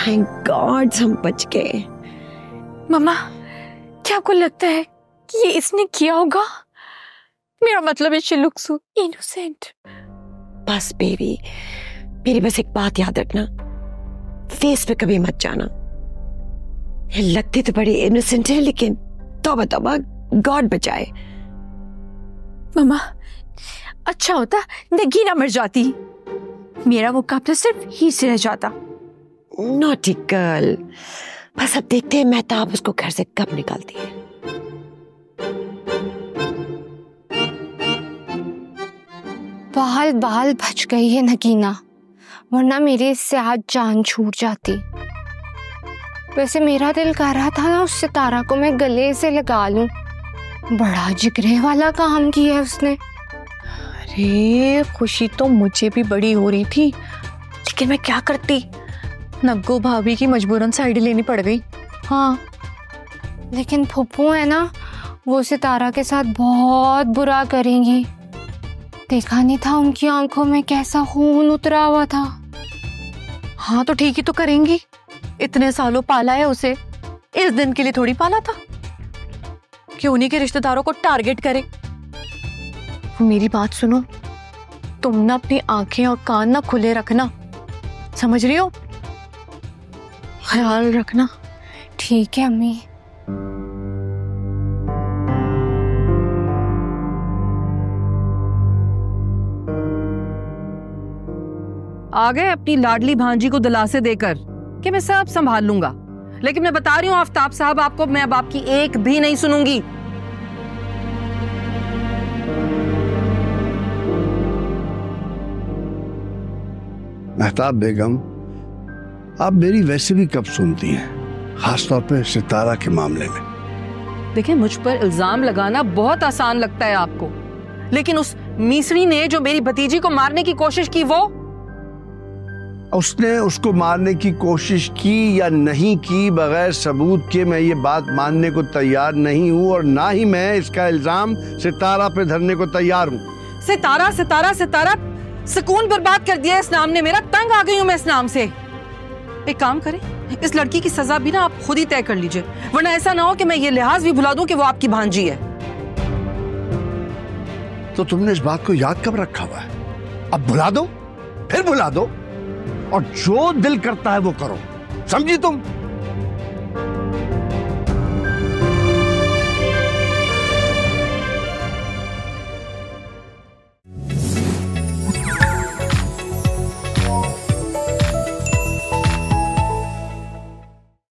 Thank God हम बच गए। मम्मा, क्या आपको लगता है कि ये इसने किया होगा? मेरा मतलब है शी लुक्स सो इनोसेंट। बस बेबी, मेरी बस एक बात याद रखना, फेस पे कभी मत जाना। लगती तो बड़ी इनोसेंट है, लेकिन तौबा तौबा, गॉड बचाए। मम्मा, अच्छा होता नगीना मर जाती, मेरा मुकाबला सिर्फ ही से रह जाता। नॉटी गर्ल, बस अब देखते हैं मेहताब उसको घर से कब निकालती है। बाल बाल बच गई है नगीना, वरना मेरी इससे आज जान छूट जाती। वैसे मेरा दिल कर रहा था ना उस सितारा को मैं गले से लगा लूं, बड़ा जिगरे वाला काम किया है उसने। अरे खुशी तो मुझे भी बड़ी हो रही थी, लेकिन मैं क्या करती, नग्गो भाभी की मजबूरन साइड लेनी पड़ गई। हाँ, लेकिन फुप्पू है ना, वो सितारा के साथ बहुत बुरा करेंगी। देखा नहीं था उनकी आंखों में कैसा खून उतरा हुआ था। हाँ तो ठीक ही तो करेंगी, इतने सालों पाला है उसे, इस दिन के लिए थोड़ी पाला था कि उन्हीं के रिश्तेदारों को टारगेट करे। मेरी बात सुनो, तुम ना अपनी आंखें और कान ना खुले रखना, समझ रही हो? ख्याल रखना। ठीक है अम्मी। आ गए अपनी लाडली भांजी को दिलासे देकर कि मैं सब संभाल लूंगा, लेकिन मैं बता रही हूँ आफ्ताब साहब आपको, मैं अब आपकी एक भी नहीं सुनूंगी। मेहताब बेगम, आप मेरी वैसे भी कब सुनती हैं, खासतौर पे सितारा के मामले में। देखिए, मुझ पर इल्जाम लगाना बहुत आसान लगता है आपको, लेकिन उस मीसरी ने जो मेरी भतीजी को मारने की कोशिश की, वो उसने उसको मारने की कोशिश की या नहीं की, बगैर सबूत के मैं ये बात मानने को तैयार नहीं हूं, और ना ही मैं इसका इल्जाम सितारा पे धरने को तैयार हूं। सितारा सितारा सितारा, सुकून बर्बाद कर दिया इस नाम ने मेरा, तंग आ गई हूं मैं इस नाम से। एक काम करें, इस लड़की की सजा भी ना आप खुद ही तय कर लीजिए, वरना ऐसा ना हो कि मैं ये लिहाज भी भुला दूं कि वो आपकी भांजी है। तो तुमने इस बात को याद कब रखा हुआ है? अब भुला दो, फिर भुला दो, और जो दिल करता है वो करो, समझी तुम?